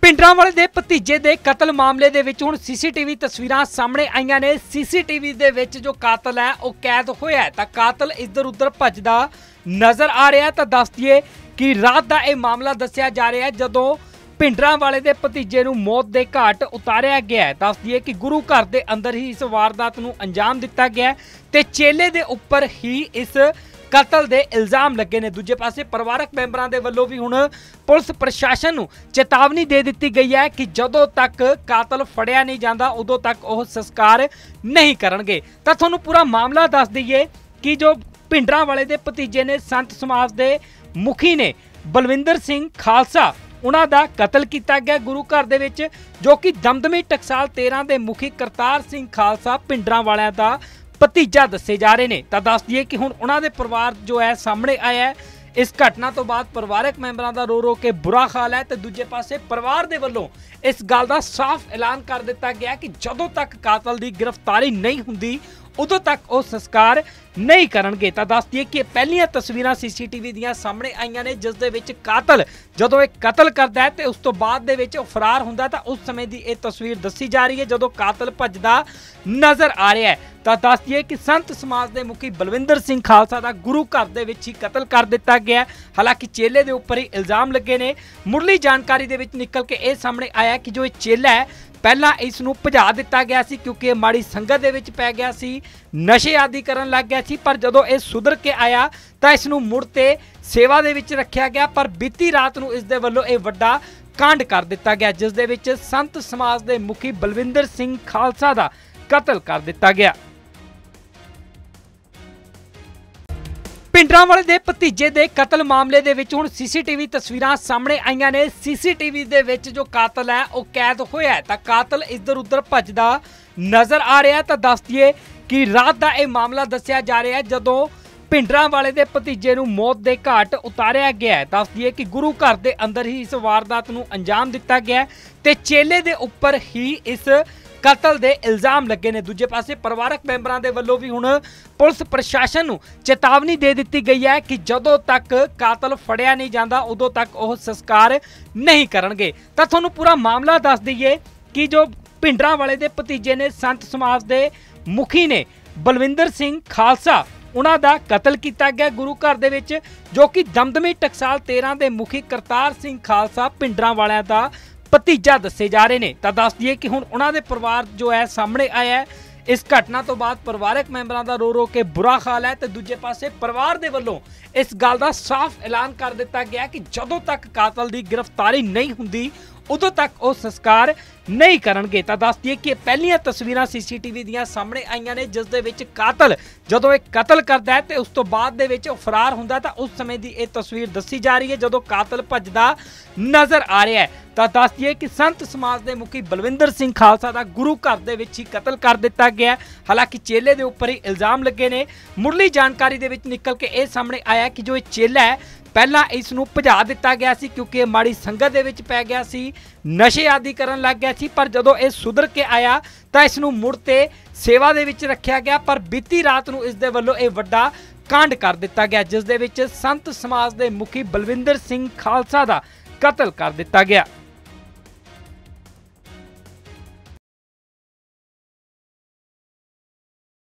ਭਿੰਡਰਾਂਵਾਲੇ ਦੇ ਭਤੀਜੇ ਦੇ ਕਤਲ ਮਾਮਲੇ ਦੇ ਵਿੱਚ ਹੁਣ ਸੀਸੀਟੀਵੀ ਤਸਵੀਰਾਂ ਸਾਹਮਣੇ ਆਈਆਂ ਨੇ। ਸੀਸੀਟੀਵੀ ਦੇ ਵਿੱਚ ਜੋ ਕਾਤਲ ਹੈ ਉਹ ਕੈਦ ਹੋਇਆ ਹੈ ਤਾਂ ਕਾਤਲ ਇੱਧਰ ਉੱਧਰ ਭੱਜਦਾ ਨਜ਼ਰ ਆ ਰਿਹਾ। ਤਾਂ ਦੱਸ ਦਈਏ ਕਿ ਰਾਤ ਦਾ ਇਹ ਮਾਮਲਾ ਦੱਸਿਆ ਜਾ ਰਿਹਾ ਹੈ ਜਦੋਂ ਭਿੰਡਰਾਂਵਾਲੇ ਦੇ ਭਤੀਜੇ ਨੂੰ ਮੌਤ ਦੇ ਘਾਟ ਉਤਾਰਿਆ ਗਿਆ ਹੈ। ਦੱਸ ਦਈਏ ਕਿ ਗੁਰੂ ਘਰ ਦੇ ਅੰਦਰ ਹੀ ਇਸ ਵਾਰਦਾਤ ਨੂੰ ਅੰਜਾਮ ਦਿੱਤਾ ਗਿਆ ਤੇ ਚੇਲੇ ਦੇ ਉੱਪਰ ਹੀ ਇਸ ਕਤਲ ਦੇ ਇਲਜ਼ਾਮ ਲੱਗੇ ਨੇ। ਦੂਜੇ ਪਾਸੇ ਪਰਿਵਾਰਕ ਮੈਂਬਰਾਂ ਦੇ ਵੱਲੋਂ ਵੀ ਹੁਣ ਪੁਲਿਸ ਪ੍ਰਸ਼ਾਸਨ ਨੂੰ ਚੇਤਾਵਨੀ ਦੇ ਦਿੱਤੀ ਗਈ ਹੈ ਕਿ ਜਦੋਂ ਤੱਕ ਕਾਤਲ ਫੜਿਆ ਨਹੀਂ ਜਾਂਦਾ ਉਦੋਂ ਤੱਕ ਉਹ ਸੰਸਕਾਰ ਨਹੀਂ ਕਰਨਗੇ। ਤਾਂ ਤੁਹਾਨੂੰ ਪੂਰਾ ਮਾਮਲਾ ਦੱਸ ਦਈਏ ਕਿ ਜੋ ਭਿੰਡਰਾਂਵਾਲੇ ਦੇ ਭਤੀਜੇ ਨੇ ਸੰਤ ਸਮਾਜ ਦੇ ਮੁਖੀ ਨੇ ਬਲਵਿੰਦਰ ਸਿੰਘ ਖਾਲਸਾ ਉਹਨਾਂ ਦਾ ਕਤਲ ਕੀਤਾ ਗਿਆ ਗੁਰੂ ਘਰ ਦੇ ਵਿੱਚ, ਜੋ ਕਿ ਦਮਦਮੀ ਟਕਸਾਲ 13 ਦੇ ਮੁਖੀ ਕਰਤਾਰ ਸਿੰਘ ਖਾਲਸਾ ਭਿੰਡਰਾਂਵਾਲਿਆਂ ਦਾ ਭਤੀਜਾ ਦੱਸੇ ਜਾ ਰਹੇ ਨੇ। ਤਾਂ ਦੱਸ ਦਈਏ ਕਿ ਹੁਣ ਉਹਨਾਂ ਦੇ ਪਰਿਵਾਰ ਜੋ ਹੈ ਸਾਹਮਣੇ ਆਇਆ ਹੈ। ਇਸ ਘਟਨਾ ਤੋਂ ਬਾਅਦ ਪਰਿਵਾਰਕ ਮੈਂਬਰਾਂ ਦਾ ਰੋ ਕੇ ਬੁਰਾ ਹਾਲ ਹੈ ਤੇ ਦੂਜੇ ਪਾਸੇ ਪਰਿਵਾਰ ਦੇ ਵੱਲੋਂ ਇਸ ਗੱਲ ਦਾ ਸਾਫ਼ ਐਲਾਨ ਕਰ ਦਿੱਤਾ ਗਿਆ ਕਿ ਜਦੋਂ ਤੱਕ ਕਾਤਲ ਦੀ ਗ੍ਰਿਫਤਾਰੀ ਨਹੀਂ ਹੁੰਦੀ ਉਦੋਂ ਤੱਕ ਉਹ ਸੰਸਕਾਰ ਨਹੀਂ ਕਰਨਗੇ। ਤਾਂ ਦੱਸ ਦਈਏ ਕਿ ਪਹਿਲੀਆਂ ਤਸਵੀਰਾਂ ਸੀਸੀਟੀਵੀ ਦੀਆਂ ਸਾਹਮਣੇ ਆਈਆਂ ਨੇ ਜਿਸ ਦੇ ਵਿੱਚ ਕਾਤਲ ਜਦੋਂ ਇਹ ਕਤਲ ਕਰਦਾ ਹੈ ਤੇ ਉਸ ਤੋਂ ਬਾਅਦ ਦੇ ਵਿੱਚ ਉਹ ਫਰਾਰ ਹੁੰਦਾ ਤਾਂ ਉਸ ਸਮੇਂ ਦੀ ਇਹ ਤਸਵੀਰ ਦੱਸੀ ਜਾ ਰਹੀ ਹੈ ਜਦੋਂ ਕਾਤਲ ਭੱਜਦਾ ਨਜ਼ਰ ਆ ਰਿਹਾ ਹੈ। ਤਾਂ ਦੱਸ ਦਈਏ ਕਿ ਸੰਤ ਸਮਾਜ ਦੇ ਮੁਖੀ ਬਲਵਿੰਦਰ ਸਿੰਘ ਖਾਲਸਾ ਦਾ ਗੁਰੂ ਘਰ ਦੇ ਵਿੱਚ ਹੀ ਕਤਲ ਕਰ ਦਿੱਤਾ ਗਿਆ। ਹਾਲਾਂਕਿ ਚੇਲੇ ਦੇ ਉੱਪਰ ਹੀ ਇਲਜ਼ਾਮ ਲੱਗੇ ਨੇ। ਮੁੱਢਲੀ ਜਾਣਕਾਰੀ ਦੇ ਵਿੱਚ ਨਿਕਲ ਕੇ ਇਹ ਸਾਹਮਣੇ ਆਇਆ ਕਿ ਜੋ ਇਹ ਚੇਲਾ ਹੈ ਪਹਿਲਾਂ ਇਸ ਨੂੰ ਭਜਾ ਦਿੱਤਾ ਗਿਆ ਸੀ ਕਿਉਂਕਿ ਇਹ ਮਾੜੀ ਸੰਗਤ ਦੇ ਵਿੱਚ ਪੈ ਗਿਆ ਸੀ, ਨਸ਼ੇ ਆਦਿ ਕਰਨ ਲੱਗ ਗਿਆ ਸੀ। ਪਰ ਜਦੋਂ ਇਹ ਸੁਧਰ ਕੇ ਆਇਆ ਤਾਂ ਇਸ ਨੂੰ ਮੁੜ ਤੇ ਸੇਵਾ ਦੇ ਵਿੱਚ ਰੱਖਿਆ ਗਿਆ। ਪਰ ਬੀਤੀ ਰਾਤ ਨੂੰ ਇਸ ਦੇ ਵੱਲੋਂ ਇਹ ਵੱਡਾ ਕਾਂਡ ਕਰ ਦਿੱਤਾ ਗਿਆ ਜਿਸ ਦੇ ਵਿੱਚ ਸੰਤ ਸਮਾਜ ਦੇ ਮੁਖੀ ਬਲਵਿੰਦਰ ਸਿੰਘ ਖਾਲਸਾ ਦਾ ਕਤਲ ਕਰ ਦਿੱਤਾ ਗਿਆ। ਭਿੰਡਰਾਂਵਾਲੇ ਦੇ ਭਤੀਜੇ ਦੇ ਕਤਲ ਮਾਮਲੇ ਦੇ ਵਿੱਚ ਹੁਣ ਸੀਸੀਟੀਵੀ ਤਸਵੀਰਾਂ ਸਾਹਮਣੇ ਆਈਆਂ ਨੇ। ਸੀਸੀਟੀਵੀ ਦੇ ਵਿੱਚ ਜੋ ਕਾਤਲ ਹੈ ਉਹ ਕੈਦ ਹੋਇਆ ਹੈ ਤਾਂ ਕਾਤਲ ਇੱਧਰ ਉੱਧਰ ਭੱਜਦਾ ਨਜ਼ਰ ਆ ਰਿਹਾ। ਤਾਂ ਦੱਸ ਦਈਏ ਕਿ ਰਾਤ ਦਾ ਇਹ ਮਾਮਲਾ ਦੱਸਿਆ ਜਾ ਰਿਹਾ ਹੈ ਜਦੋਂ ਭਿੰਡਰਾਂਵਾਲੇ ਦੇ ਭਤੀਜੇ ਨੂੰ ਮੌਤ ਦੇ ਘਾਟ ਉਤਾਰਿਆ ਗਿਆ ਹੈ। ਦੱਸ ਦਈਏ ਕਿ ਗੁਰੂ ਘਰ ਦੇ ਅੰਦਰ ਹੀ ਇਸ ਵਾਰਦਾਤ ਨੂੰ ਅੰਜਾਮ ਦਿੱਤਾ ਗਿਆ ਤੇ ਚੇਲੇ ਦੇ ਉੱਪਰ ਹੀ ਇਸ ਕਤਲ ਦੇ ਇਲਜ਼ਾਮ ਲੱਗੇ ਨੇ। ਦੂਜੇ ਪਾਸੇ ਪਰਿਵਾਰਕ ਮੈਂਬਰਾਂ ਦੇ ਵੱਲੋਂ ਵੀ ਹੁਣ ਪੁਲਿਸ ਪ੍ਰਸ਼ਾਸਨ ਨੂੰ ਚੇਤਾਵਨੀ ਦੇ ਦਿੱਤੀ ਗਈ ਹੈ ਕਿ ਜਦੋਂ ਤੱਕ ਕਾਤਲ ਫੜਿਆ ਨਹੀਂ ਜਾਂਦਾ ਉਦੋਂ ਤੱਕ ਉਹ ਸੰਸਕਾਰ ਨਹੀਂ ਕਰਨਗੇ। ਤਾਂ ਤੁਹਾਨੂੰ ਪੂਰਾ ਮਾਮਲਾ ਦੱਸ ਦਈਏ ਕਿ ਜੋ ਭਿੰਡਰਾਂਵਾਲੇ ਦੇ ਭਤੀਜੇ ਨੇ ਸੰਤ ਸਮਾਜ ਦੇ ਮੁਖੀ ਨੇ ਬਲਵਿੰਦਰ ਸਿੰਘ ਖਾਲਸਾ ਉਹਨਾਂ ਦਾ ਕਤਲ ਕੀਤਾ ਗਿਆ ਗੁਰੂ ਘਰ ਦੇ ਵਿੱਚ, ਜੋ ਕਿ ਦਮਦਮੀ ਟਕਸਾਲ 13 ਦੇ ਮੁਖੀ ਕਰਤਾਰ ਸਿੰਘ ਖਾਲਸਾ ਭਿੰਡਰਾਂਵਾਲਿਆਂ ਦਾ ਭਤੀਜਾ ਦੱਸੇ ਜਾ ਰਹੇ ਨੇ। ਤਾਂ ਦੱਸ ਦਈਏ ਕਿ ਹੁਣ ਉਹਨਾਂ ਦੇ ਪਰਿਵਾਰ ਜੋ ਹੈ ਸਾਹਮਣੇ ਆਇਆ ਹੈ। ਇਸ ਘਟਨਾ ਤੋਂ ਬਾਅਦ ਪਰਿਵਾਰਕ ਮੈਂਬਰਾਂ ਦਾ ਰੋ ਕੇ ਬੁਰਾ ਹਾਲ ਹੈ ਤੇ ਦੂਜੇ ਪਾਸੇ ਪਰਿਵਾਰ ਦੇ ਵੱਲੋਂ ਇਸ ਗੱਲ ਦਾ ਸਾਫ਼ ਐਲਾਨ ਕਰ ਦਿੱਤਾ ਗਿਆ ਕਿ ਜਦੋਂ ਤੱਕ ਕਾਤਲ ਦੀ ਗ੍ਰਿਫਤਾਰੀ ਨਹੀਂ ਹੁੰਦੀ ਉਦੋਂ ਤੱਕ ਉਹ ਸੰਸਕਾਰ ਨਹੀਂ ਕਰਨਗੇ। ਤਾਂ ਦੱਸ ਦਈਏ ਕਿ ਪਹਿਲੀਆਂ ਤਸਵੀਰਾਂ ਸੀਸੀਟੀਵੀ ਦੀਆਂ ਸਾਹਮਣੇ ਆਈਆਂ ਨੇ ਜਿਸ ਦੇ ਵਿੱਚ ਕਾਤਲ ਜਦੋਂ ਇਹ ਕਤਲ ਕਰਦਾ ਹੈ ਤੇ ਉਸ ਤੋਂ ਬਾਅਦ ਦੇ ਵਿੱਚ ਉਹ ਫਰਾਰ ਹੁੰਦਾ ਤਾਂ ਉਸ ਸਮੇਂ ਦੀ ਇਹ ਤਸਵੀਰ ਦੱਸੀ ਜਾ ਰਹੀ ਹੈ ਜਦੋਂ ਕਾਤਲ ਭੱਜਦਾ ਨਜ਼ਰ ਆ ਰਿਹਾ ਹੈ। ਤਾਂ ਦੱਸ ਦਈਏ ਕਿ ਸੰਤ ਸਮਾਜ ਦੇ ਮੁਖੀ ਬਲਵਿੰਦਰ ਸਿੰਘ ਖਾਲਸਾ ਦਾ ਗੁਰੂ ਘਰ ਦੇ ਵਿੱਚ ਹੀ ਕਤਲ ਕਰ ਦਿੱਤਾ ਗਿਆ। ਹਾਲਾਂਕਿ ਚੇਲੇ ਦੇ ਉੱਪਰ ਹੀ ਇਲਜ਼ਾਮ ਲੱਗੇ ਨੇ। ਮੁੱਢਲੀ ਜਾਣਕਾਰੀ ਦੇ ਵਿੱਚ ਨਿਕਲ ਕੇ ਇਹ ਸਾਹਮਣੇ ਆਇਆ ਕਿ ਜੋ ਇਹ ਚੇਲਾ ਹੈ ਪਹਿਲਾਂ ਇਸ ਨੂੰ ਭਜਾ ਦਿੱਤਾ ਗਿਆ ਸੀ ਕਿਉਂਕਿ ਇਹ ਮਾੜੀ ਸੰਗਤ ਦੇ ਵਿੱਚ ਪੈ ਗਿਆ ਸੀ, ਨਸ਼ੇ ਆਦਿ ਕਰਨ ਲੱਗ ਗਿਆ ਸੀ। ਪਰ ਜਦੋਂ ਇਹ ਸੁਧਰ ਕੇ ਆਇਆ ਤਾਂ ਇਸ ਨੂੰ ਮੁੜ ਤੇ ਸੇਵਾ ਦੇ ਵਿੱਚ ਰੱਖਿਆ ਗਿਆ। ਪਰ ਬੀਤੀ ਰਾਤ ਨੂੰ ਇਸ ਦੇ ਵੱਲੋਂ ਇਹ ਵੱਡਾ ਕਾਂਡ ਕਰ ਦਿੱਤਾ ਗਿਆ ਜਿਸ ਦੇ ਵਿੱਚ ਸੰਤ ਸਮਾਜ ਦੇ ਮੁਖੀ ਬਲਵਿੰਦਰ ਸਿੰਘ ਖਾਲਸਾ ਦਾ ਕਤਲ ਕਰ ਦਿੱਤਾ ਗਿਆ।